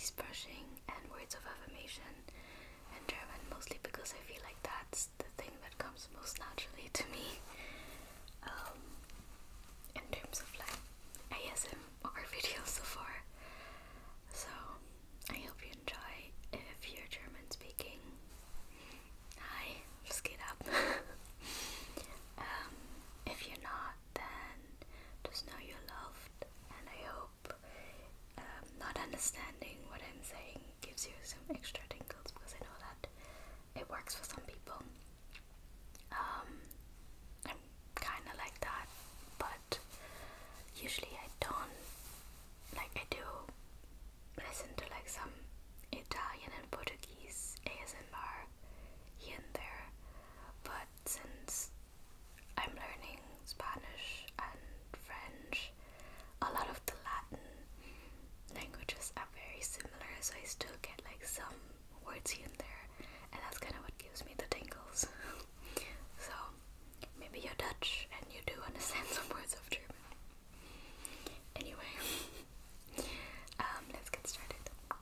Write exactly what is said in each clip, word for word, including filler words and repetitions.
face brushing and words of affirmation in German, mostly because I feel like that's the thing that comes most naturally to me. Um, in terms of like A S M R videos so far. So I hope you enjoy. If you're German speaking, hi, just get up. um, if you're not, then just know you're loved, and I hope um, not understanding what I'm saying gives you some extra tingles, because I know that it works for some people. Um, I'm kind of like that, but usually I don't, like I do listen to like some Italian and Portuguese A S M R here and there, but since I'm learning Spanish and French, a lot of the Latin languages are very similar, so I still get like some words here and there, and that's kind of what gives me the tingles. So maybe you're Dutch and you do understand some words of German. Anyway, um, let's get started.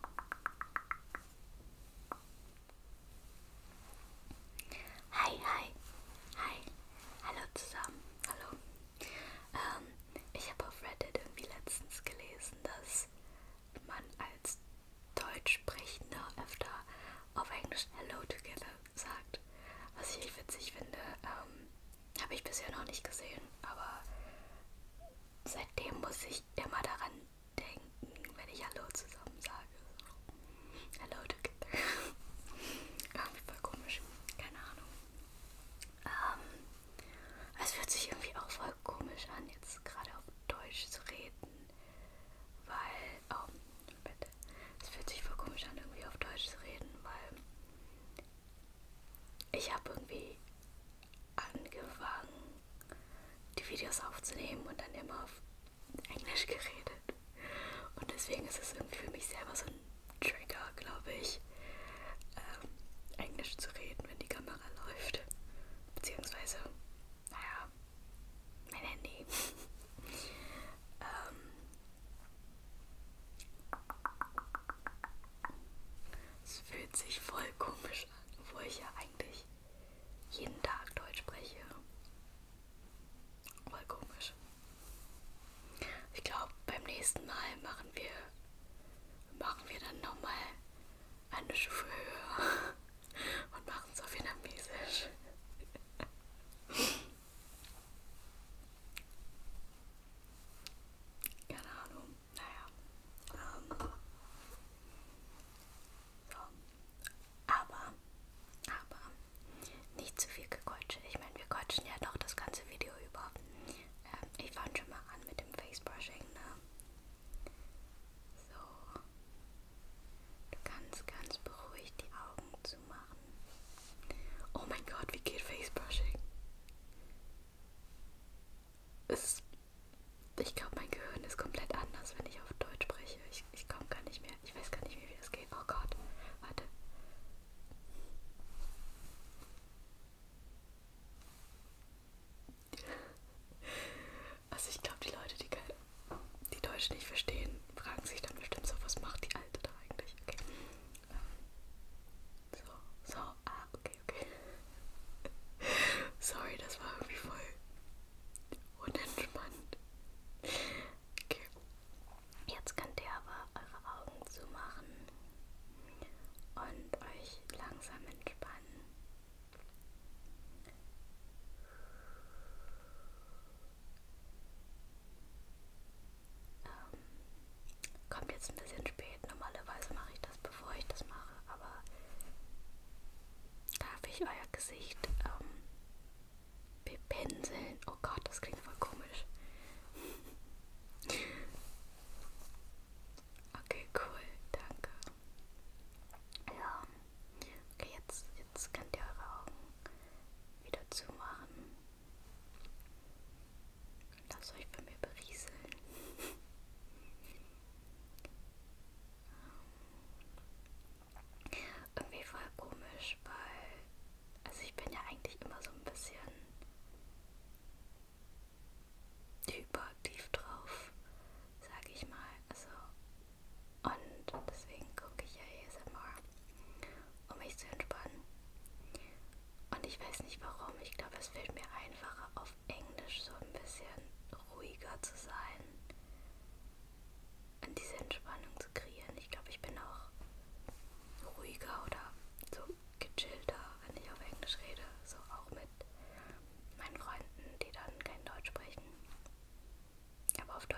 Hi, hi, hi, hallo zusammen, hallo. Ähm, ich habe auf Reddit irgendwie letztens gelesen, dass man als Deutschsprechender öfter auf Englisch Hello together sagt, was ich witzig finde. Ähm, habe ich bisher noch nicht gesehen, aber seitdem muss ich immer daran denken, wenn ich Hallo zusammen sage. So. Hello together. Irgendwie voll komisch. Keine Ahnung. Ähm, es fühlt sich irgendwie auch voll komisch an, jetzt gerade auf Deutsch zu reden, weil, oh, bitte, es fühlt sich voll komisch an, irgendwie auf Deutsch zu reden, weil ich habe irgendwie angefangen, die Videos aufzunehmen und dann immer auf Englisch geredet. Und deswegen ist es irgendwie für mich selber so ein Trigger, glaube ich, ähm, Englisch zu reden, wenn die Kamera läuft. Beziehungsweise, naja, mein Handy. ähm, es fühlt sich voll komisch an, obwohl ich ja eigentlich jeden Tag Deutsch spreche. Voll komisch. Ich glaube, beim nächsten Mal machen wir machen wir dann nochmal eine Stufe höher und machen es auf Vietnamesisch. Keine Ahnung. Naja. Ähm, so. Aber, aber, nicht zu viel Gequatsche. Ich meine, wir quatschen ja doch das ganze Video über. Ähm, ich fange schon mal an mit dem Face Brushing, ne? So. Du kannst ganz beruhigt die Augen zumachen. Oh mein Gott, wie geht Face Brushing? Es, ich glaube, mein Gehirn ist komplett anders, wenn ich auf Deutsch spreche. Ich, ich komme gar nicht mehr. Ich weiß gar nicht mehr, wie das geht. Oh Gott, warte. Also ich glaube, die Leute, die, die Deutsch nicht verstehen, fragen sich dann bestimmt so, was macht die Alte da eigentlich? Okay. So, so, ah, okay, okay. Sorry, das war irgendwie voll unentspannt. Okay. Jetzt könnt ihr aber eure Augen zumachen und euch langsam entspannen. Ähm,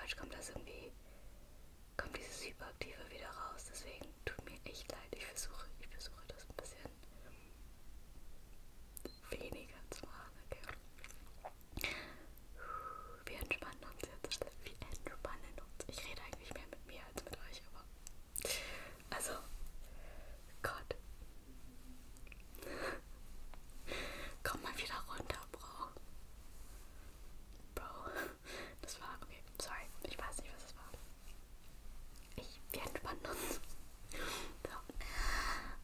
Deutsch kommt das irgendwie, kommt dieses Hyperaktive wieder raus. Deswegen tut mir echt leid. Ich versuche, ich versuche das ein bisschen weniger zu machen, okay? Wir entspannen uns jetzt alle. Wir entspannen uns. Ich rede eigentlich mehr mit mir als mit euch, aber also, Gott. Komm mal wieder runter, Bro. Bro. Das war, okay, sorry. Ich weiß nicht, was es war. Ich, wir entspannen uns. So.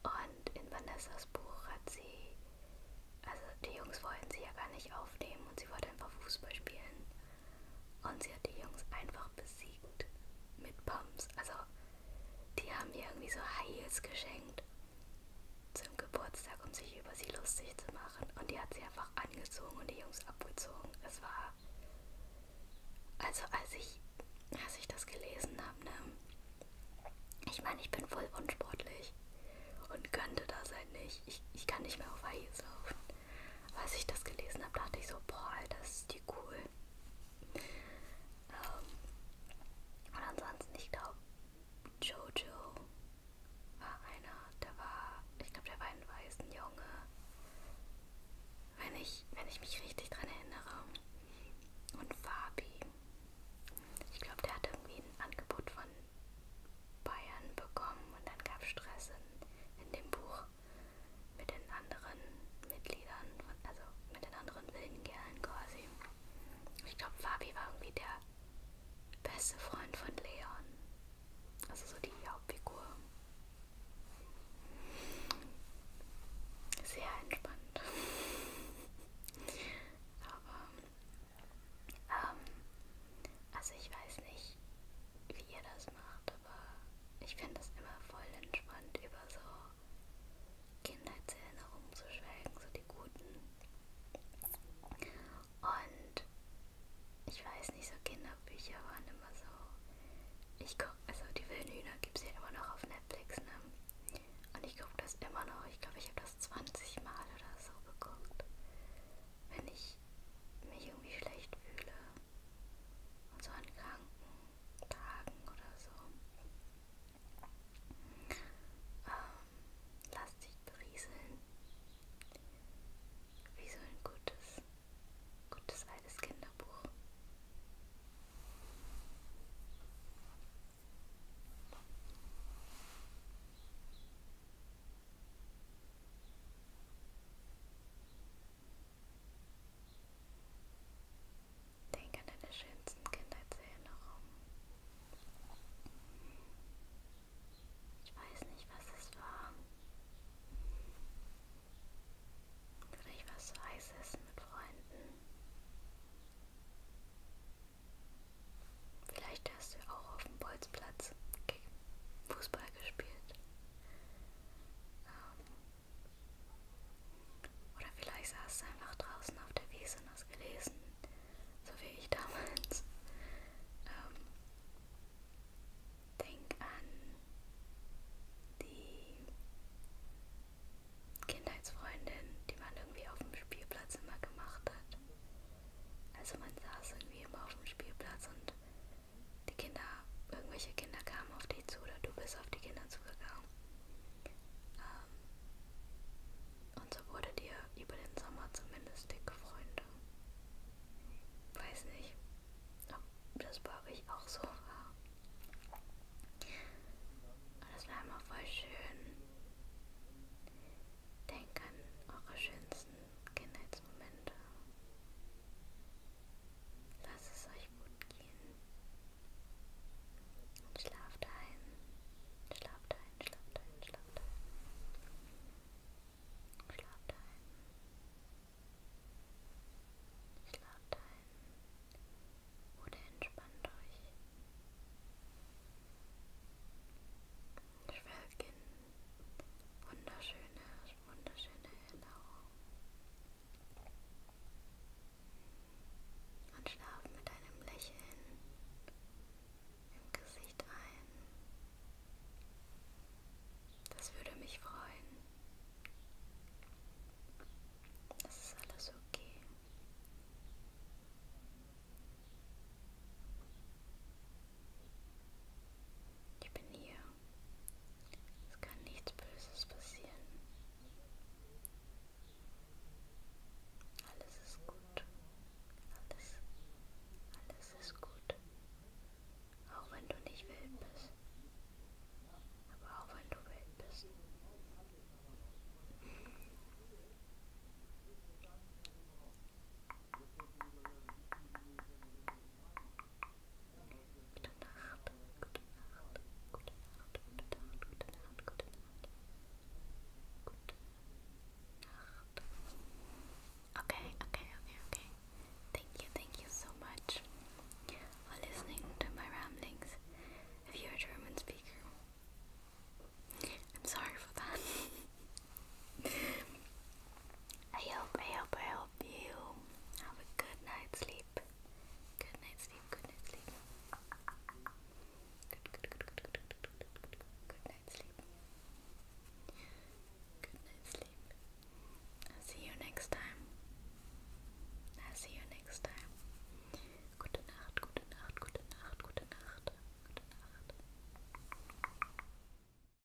Und in Vanessas Buch hat sie, also die Jungs wollten sie ja gar nicht aufnehmen und sie wollte einfach Fußball spielen. Und sie hat die Jungs einfach besiegt mit Pumps. Also die haben ihr irgendwie so High Heels geschenkt zum Geburtstag, um sich über sie lustig zu machen. Und die hat sie einfach angezogen und die Jungs abgezogen. Es war, also als ich, als ich das gelesen habe, ne, ich meine, ich bin voll unsportlich und könnte das halt nicht. Ich, ich kann nicht mehr auf High Heels laufen. Aber als ich das gelesen habe, dachte ich so, boah, Alter, ist die cool. Ähm, und ansonsten, ich glaube, Jojo war einer, der war, ich glaube, der war ein weißen Junge, wenn ich, wenn ich mich richtig dran erinnere. Und Fabi, ich glaube, der hat irgendwie ein Angebot von Bayern bekommen und dann gab es Stress in, in dem Buch mit den anderen Mitgliedern, von, also mit den anderen wilden Kerlen quasi. Ich glaube, Fabi war irgendwie der beste Freund von Leon, also so die Hauptfigur. Sehr entspannt. Aber, ähm, also ich weiß nicht, wie ihr das macht, aber ich finde das immer voll entspannt, über so Kindheitserinnerungen zu schwelgen, so die guten. Und ich weiß nicht, so Kinderbücher waren immer so, ich guck, also die wilden Hühner gibt es ja immer noch auf Netflix, ne? Und ich gucke das immer noch, ich glaube, ich habe das zwanzig